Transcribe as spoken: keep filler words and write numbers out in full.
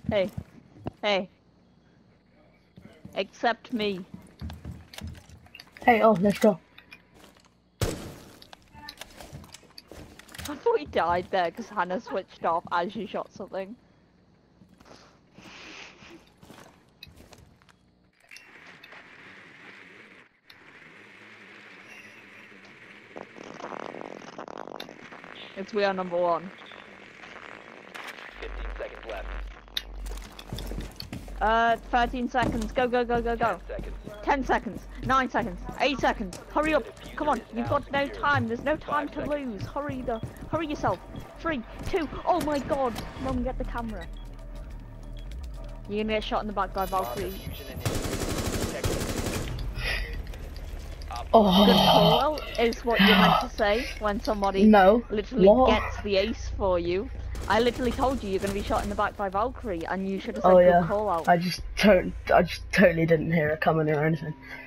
Hey. Hey. Accept me. Hey, oh, let's go. I thought he died there because Hannah switched off as you shot something. It's we are number one. fifteen seconds left. Uh, thirteen seconds. Go, go, go, go, go. ten seconds. ten seconds. nine seconds. eight seconds. Hurry up. Come on. You've got no time. There's no time to lose. Hurry the. Hurry yourself. Three, two. Oh my god. Mum, get the camera. You're gonna get shot in the back by Valkyrie. Diffusion and protect. Op Oh. Good call is what you're meant to say when somebody No. literally What? gets the ace for you. I literally told you you're gonna be shot in the back by Valkyrie, and you should have said Oh good yeah. call out. I just don't. I just totally didn't hear it coming or anything.